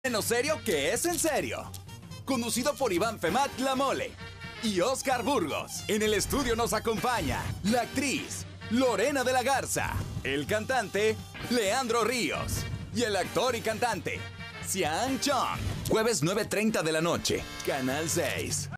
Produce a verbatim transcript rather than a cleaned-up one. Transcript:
Menos serio que es en serio. Conducido por Iván Femat La Mole y Oscar Burgos. En el estudio nos acompaña la actriz Lorena de la Garza, el cantante Leandro Ríos y el actor y cantante Sean Chong. Jueves nueve treinta de la noche, Canal seis.